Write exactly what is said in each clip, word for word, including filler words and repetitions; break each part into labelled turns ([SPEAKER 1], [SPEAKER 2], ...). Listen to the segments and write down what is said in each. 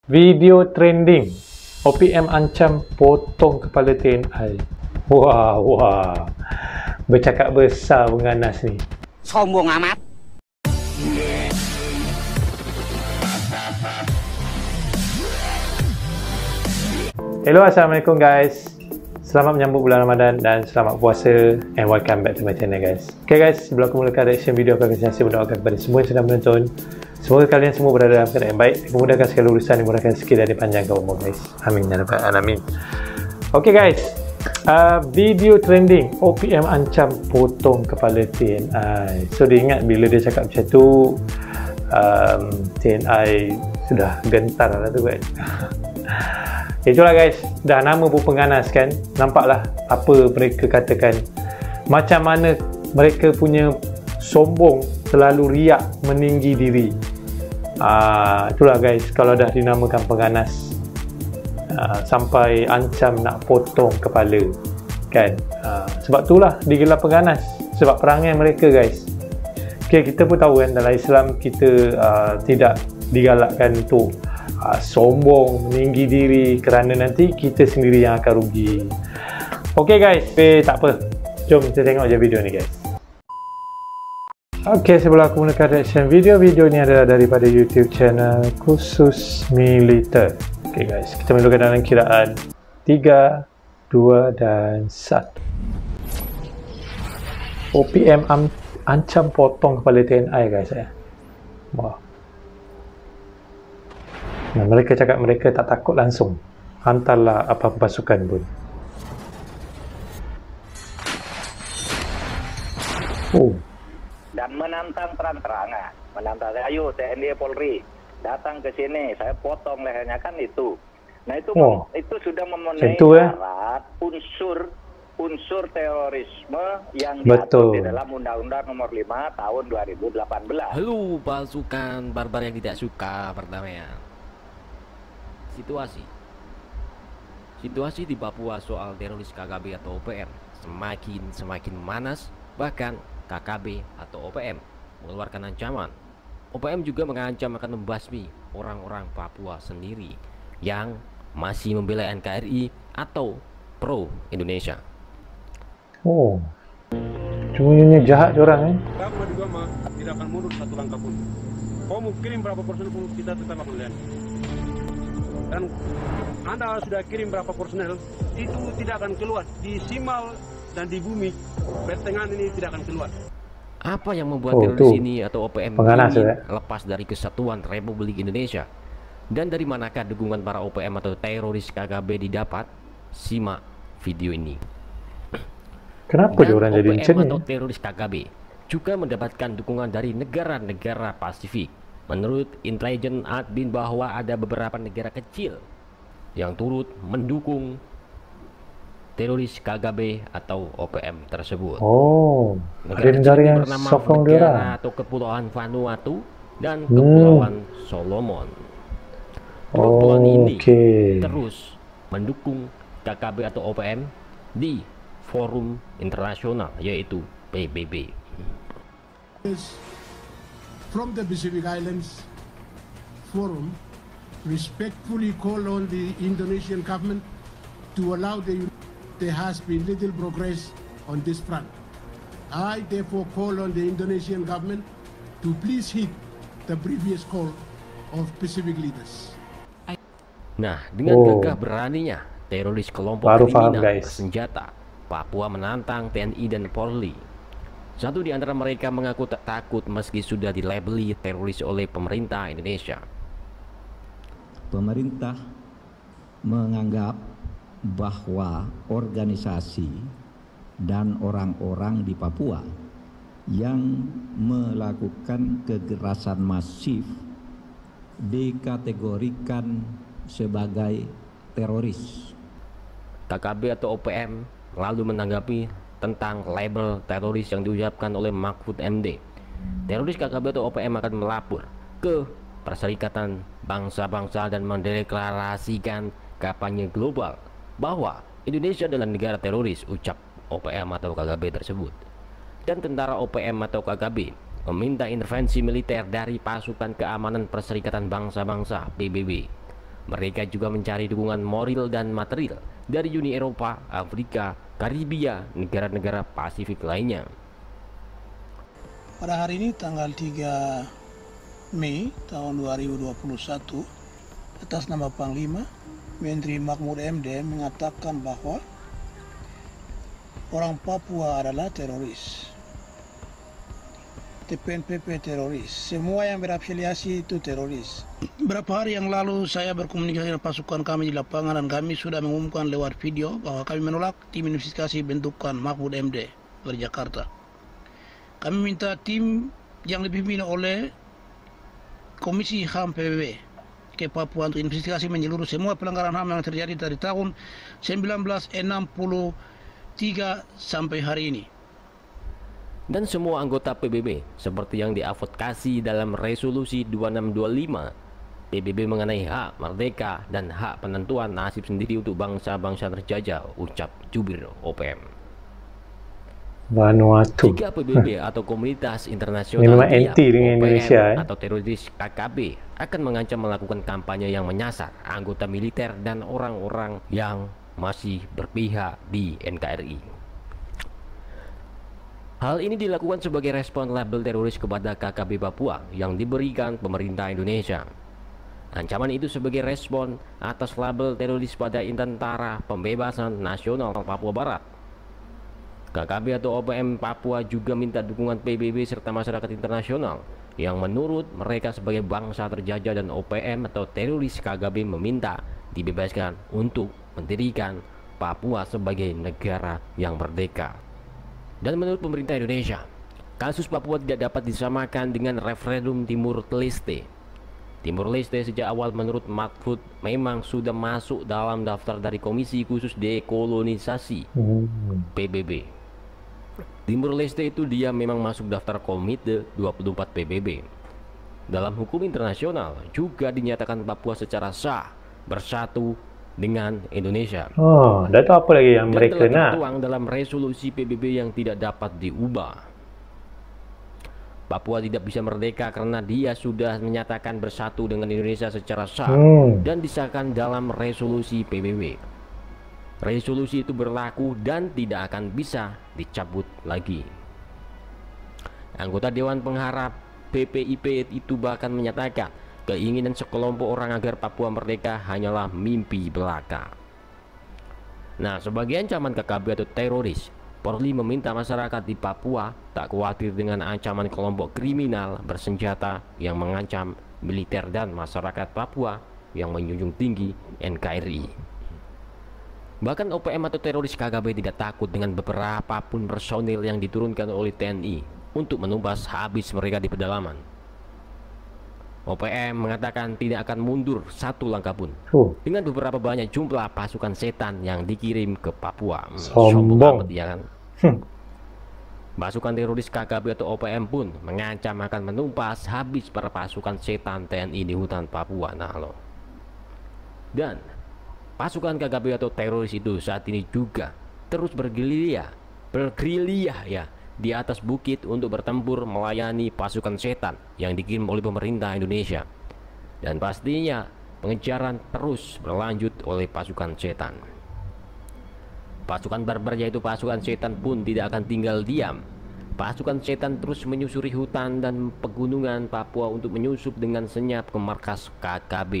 [SPEAKER 1] Video trending, O P M ancam potong kepala T N I. Wah, wah. Bercakap besar penganas ni.
[SPEAKER 2] Sombong amat.
[SPEAKER 1] Hello, Assalamualaikum guys. Selamat menyambut bulan Ramadan dan selamat puasa, and welcome back to my channel guys. Okay guys, sebelum aku mulakan reaction video, aku akan saya mendoakan kepada semua yang sedang menonton. Semoga kalian semua berada dalam keadaan yang baik, dimudahkan segala urusan, dimudahkan rezeki dan dipanjangkan umur guys. Amin ya rabbal alamin. Okay guys, uh, video trending, O P M ancam potong kepala T N I. So dia ingat bila dia cakap macam tu, um, T N I sudah gentar lah tu kan. Itulah guys, dah nama pun penganas kan. Nampaklah apa mereka katakan, macam mana mereka punya sombong, terlalu riak, meninggi diri. Ah, itulah guys, kalau dah dinamakan penganas, ah, sampai ancam nak potong kepala kan. Ah, sebab itulah digelar penganas, sebab perangai mereka guys. Okay, kita pun tahu kan dalam Islam kita ah, tidak digalakkan untuk Uh, sombong, meninggi diri, kerana nanti kita sendiri yang akan rugi. Ok guys, eh, tak apa, jom kita tengok je video ni guys. Ok, sebelum aku mulakan reaction video, video ni adalah daripada YouTube channel Khusus Militer. Ok guys, kita mulakan dalam kiraan tiga, dua dan satu. O P M am, ancam potong kepala T N I guys eh. Wah. Nah, mereka cakap mereka tak takut langsung. Hantarlah apa-apa pasukan pun. Oh.
[SPEAKER 3] Dan menantang terang-terangan, menantang, ayo T N I Polri datang ke sini, saya potong lehernya, kan itu. Nah itu
[SPEAKER 1] oh.
[SPEAKER 3] itu sudah memenuhi
[SPEAKER 1] Tentu, ya?
[SPEAKER 3] syarat unsur unsur terorisme yang
[SPEAKER 1] Betul.
[SPEAKER 3] diatur di dalam Undang-Undang Nomor lima Tahun dua ribu delapan belas.
[SPEAKER 2] Halo pasukan barbar yang tidak suka perdamaian. Situasi Situasi di Papua soal teroris K K B atau O P M semakin semakin memanas. Bahkan K K B atau O P M mengeluarkan ancaman. O P M juga mengancam akan membasmi orang-orang Papua sendiri yang masih membela N K R I atau pro Indonesia.
[SPEAKER 1] Oh, cuma jahat orang eh.
[SPEAKER 4] Kamu juga mah tidak akan mundur satu langkah pun. Kau mau kirim berapa personel pun kita tetap akan lihat. Dan Anda sudah kirim berapa personel, itu tidak akan keluar di Simal dan di bumi pertengahan ini, tidak akan keluar.
[SPEAKER 2] Apa yang membuat
[SPEAKER 1] oh,
[SPEAKER 2] teroris ini atau O P M
[SPEAKER 1] penganas,
[SPEAKER 2] ingin
[SPEAKER 1] ya?
[SPEAKER 2] lepas dari kesatuan Republik Indonesia? Dan dari manakah dukungan para O P M atau teroris K K B didapat? Simak video ini.
[SPEAKER 1] Kenapa dia orang jadi macam
[SPEAKER 2] ni? O P M
[SPEAKER 1] ni?
[SPEAKER 2] atau teroris K K B juga mendapatkan dukungan dari negara-negara Pasifik. Menurut intelijen admin bahwa ada beberapa negara kecil yang turut mendukung teroris K K B atau O P M tersebut.
[SPEAKER 1] Oh,
[SPEAKER 2] negara
[SPEAKER 1] negara yang
[SPEAKER 2] bernama
[SPEAKER 1] sokong
[SPEAKER 2] negara atau Kepulauan Vanuatu dan Kepulauan hmm. Solomon. Kepulauan oh, ini okay. terus mendukung K K B atau O P M di forum internasional yaitu P B B.
[SPEAKER 5] From the Pacific Islands Forum, respectfully call on the Indonesian government to allow the there has been little progress on this front. I therefore call on the Indonesian government to please heed the previous call of Pacific leaders.
[SPEAKER 2] Nah, dengan
[SPEAKER 1] oh.
[SPEAKER 2] gagah beraninya teroris kelompok
[SPEAKER 1] Baru
[SPEAKER 2] kriminal
[SPEAKER 1] paham,
[SPEAKER 2] bersenjata Papua menantang T N I dan Polri. Satu di antara mereka mengaku tak takut meski sudah dilabeli teroris oleh pemerintah Indonesia.
[SPEAKER 6] Pemerintah menganggap bahwa organisasi dan orang-orang di Papua yang melakukan kekerasan masif dikategorikan sebagai teroris.
[SPEAKER 2] K K B atau O P M lalu menanggapi tentang label teroris yang diucapkan oleh Mahfud M D. Teroris K K B atau O P M akan melapor ke Perserikatan Bangsa-Bangsa dan mendeklarasikan kampanye global bahwa Indonesia adalah negara teroris, ucap O P M atau K K B tersebut. Dan tentara O P M atau K K B meminta intervensi militer dari Pasukan Keamanan Perserikatan Bangsa-Bangsa P B B Mereka juga mencari dukungan moral dan material dari Uni Eropa, Afrika, Karibia, negara-negara Pasifik lainnya.
[SPEAKER 7] Pada hari ini tanggal tiga Mei tahun dua ribu dua puluh satu, atas nama Panglima, Menteri Mahfud M D mengatakan bahwa orang Papua adalah teroris. T P N P P teroris. Semua yang berafiliasi itu teroris. Beberapa hari yang lalu saya berkomunikasi dengan pasukan kami di lapangan dan kami sudah mengumumkan lewat video bahwa kami menolak tim investigasi bentukan Mahfud M D dari Jakarta. Kami minta tim yang dipimpin oleh Komisi H A M P B B ke Papua untuk investigasi menyeluruh semua pelanggaran H A M yang terjadi dari tahun seribu sembilan ratus enam puluh tiga sampai hari ini.
[SPEAKER 2] Dan semua anggota P B B seperti yang diadvokasi dalam resolusi dua enam dua lima P B B mengenai hak merdeka dan hak penentuan nasib sendiri untuk bangsa-bangsa terjajah, ucap jubir O P M.
[SPEAKER 1] Vanuatu.
[SPEAKER 2] Jika P B B atau komunitas internasional
[SPEAKER 1] memang anti dengan Indonesia eh?
[SPEAKER 2] atau teroris K K B akan mengancam melakukan kampanye yang menyasar anggota militer dan orang-orang yang masih berpihak di N K R I. Hal ini dilakukan sebagai respon label teroris kepada K K B Papua yang diberikan pemerintah Indonesia. Ancaman itu sebagai respon atas label teroris pada Tentara Pembebasan Nasional Papua Barat. K K B atau O P M Papua juga minta dukungan P B B serta masyarakat internasional yang menurut mereka sebagai bangsa terjajah, dan O P M atau teroris K K B meminta dibebaskan untuk mendirikan Papua sebagai negara yang merdeka. Dan menurut pemerintah Indonesia, kasus Papua tidak dapat disamakan dengan referendum Timur Leste. Timur Leste sejak awal menurut Mahfud memang sudah masuk dalam daftar dari Komisi Khusus Dekolonisasi P B B. Timur Leste itu dia memang masuk daftar Komite dua puluh empat P B B. Dalam hukum internasional juga dinyatakan Papua secara sah bersatu dengan Indonesia.
[SPEAKER 1] Oh, dah tahu apa lagi yang
[SPEAKER 2] dan
[SPEAKER 1] mereka
[SPEAKER 2] telah
[SPEAKER 1] nak?
[SPEAKER 2] tertuang dalam resolusi P B B yang tidak dapat diubah. Papua tidak bisa merdeka karena dia sudah menyatakan bersatu dengan Indonesia secara sah hmm. dan disahkan dalam resolusi P B B. Resolusi itu berlaku dan tidak akan bisa dicabut lagi. Anggota Dewan Pengharap P P I P itu bahkan menyatakan keinginan sekelompok orang agar Papua merdeka hanyalah mimpi belaka. Nah, sebagai ancaman K K B atau teroris, Polri meminta masyarakat di Papua tak khawatir dengan ancaman kelompok kriminal bersenjata yang mengancam militer dan masyarakat Papua yang menjunjung tinggi N K R I. Bahkan O P M atau teroris K K B tidak takut dengan beberapa pun personil yang diturunkan oleh T N I untuk menumpas habis mereka di pedalaman. O P M mengatakan tidak akan mundur satu langkah pun uh. dengan beberapa banyak jumlah pasukan setan yang dikirim ke Papua.
[SPEAKER 1] Sombong,
[SPEAKER 2] amat, ya kan?
[SPEAKER 1] hmm.
[SPEAKER 2] Pasukan teroris K K B atau O P M pun mengancam akan menumpas habis para pasukan setan T N I di hutan Papua. Nah loh. Dan pasukan K K B atau teroris itu saat ini juga terus bergerilya, bergerilya ya di atas bukit untuk bertempur melayani pasukan setan yang dikirim oleh pemerintah Indonesia. Dan pastinya pengejaran terus berlanjut oleh pasukan setan. Pasukan barbar yaitu pasukan setan pun tidak akan tinggal diam. Pasukan setan terus menyusuri hutan dan pegunungan Papua untuk menyusup dengan senyap ke markas K K B.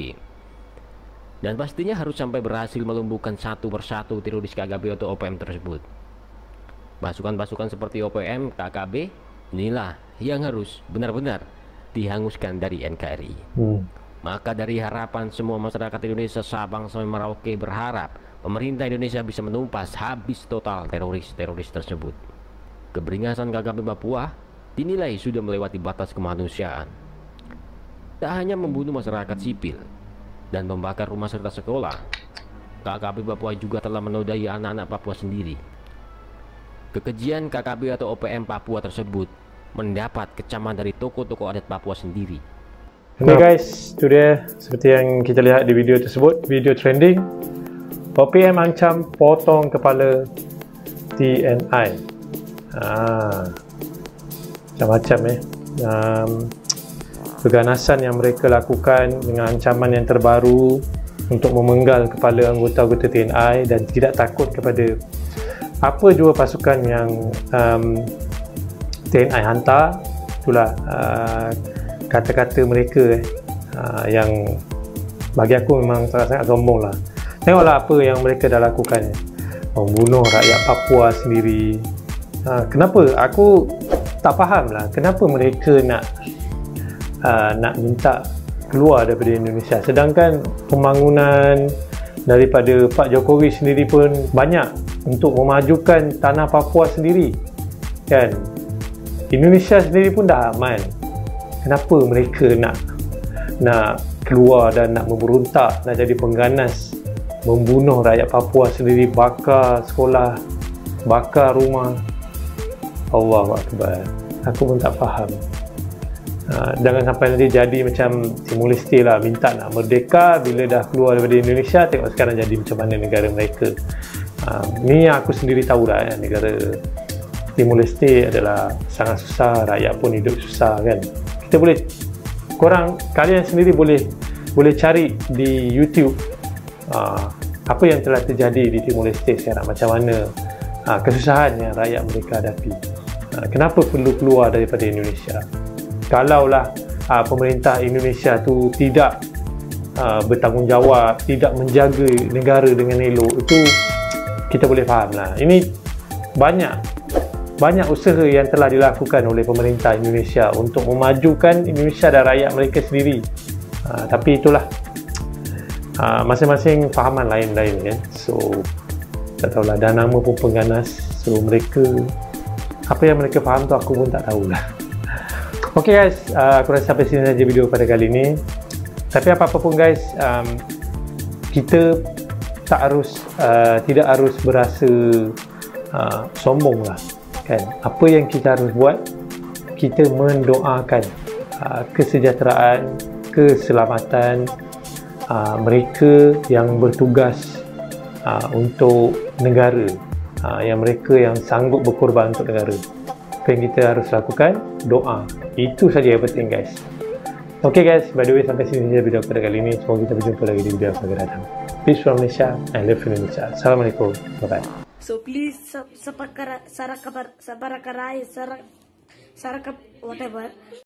[SPEAKER 2] Dan pastinya harus sampai berhasil melumpuhkan satu persatu teroris K K B atau O P M tersebut. Pasukan-pasukan seperti O P M, K K B inilah yang harus benar-benar dihanguskan dari N K R I. Hmm. Maka dari harapan semua masyarakat Indonesia Sabang sampai Merauke berharap pemerintah Indonesia bisa menumpas habis total teroris-teroris tersebut. Keberingasan K K B Papua dinilai sudah melewati batas kemanusiaan. Tak hanya membunuh masyarakat sipil dan membakar rumah serta sekolah, K K B Papua juga telah menodai anak-anak Papua sendiri. Kekejian K K B atau O P M Papua tersebut mendapat kecaman dari tokoh-tokoh adat Papua sendiri.
[SPEAKER 1] Oke okay guys, itu dia seperti yang kita lihat di video tersebut, video trending. O P M ancam potong kepala T N I. Ah, macam-macam eh. Um, keganasan yang mereka lakukan dengan ancaman yang terbaru untuk memenggal kepala anggota-anggota T N I dan tidak takut kepada apa jua pasukan yang um, T N I hantar. Itulah uh, kata-kata mereka eh, uh, yang bagi aku memang sangat-sangat sombong lah. Tengoklah apa yang mereka dah lakukan, eh. Membunuh rakyat Papua sendiri. uh, Kenapa? Aku tak faham lah kenapa mereka nak uh, nak minta keluar daripada Indonesia, sedangkan pembangunan daripada Pak Jokowi sendiri pun banyak untuk memajukan tanah Papua sendiri, kan? Indonesia sendiri pun dah aman. Kenapa mereka nak nak keluar dan nak memberontak, nak jadi pengganas, membunuh rakyat Papua sendiri, bakar sekolah, bakar rumah? Allahu Akbar. Aku pun tak faham. Uh, jangan sampai nanti jadi macam Timor Leste lah, minta nak merdeka, bila dah keluar daripada Indonesia, tengok sekarang jadi macam mana negara mereka. Uh, ni aku sendiri tahu lah, eh, negara Timor Leste adalah sangat susah, rakyat pun hidup susah, kan? Kita boleh, korang, kalian sendiri boleh boleh cari di YouTube uh, apa yang telah terjadi di Timor Leste sekarang, macam mana uh, kesusahan yang rakyat mereka hadapi. Uh, kenapa perlu keluar daripada Indonesia? Kalaulah uh, pemerintah Indonesia tu tidak uh, bertanggungjawab, tidak menjaga negara dengan elok, itu kita boleh faham lah. Ini banyak banyak usaha yang telah dilakukan oleh pemerintah Indonesia untuk memajukan Indonesia dan rakyat mereka sendiri. Uh, tapi itulah, uh, masing-masing fahaman lain-lain, kan? So tak tahulah, dah nama pun pengganas. So mereka, apa yang mereka faham tu aku pun tak tahulah. Ok guys, uh, aku rasa sampai sini saja video pada kali ini. Tapi apa-apa pun guys, um, kita tak harus uh, tidak harus berasa uh, sombong lah, kan? Apa yang kita harus buat, kita mendoakan uh, kesejahteraan, keselamatan uh, mereka yang bertugas uh, untuk negara, uh, yang mereka yang sanggup berkorban untuk negara. Apa yang kita harus lakukan? Doa. Itu saja yang penting guys. Ok guys, by the way, sampai sini saja video pada kali ini. Semoga kita berjumpa lagi di video akan datang. Peace from Malaysia, I love Indonesia. Assalamualaikum, bye bye.
[SPEAKER 8] So please sub, sapakara, sarakapar, sabarakarai, sarak, sarakap, whatever.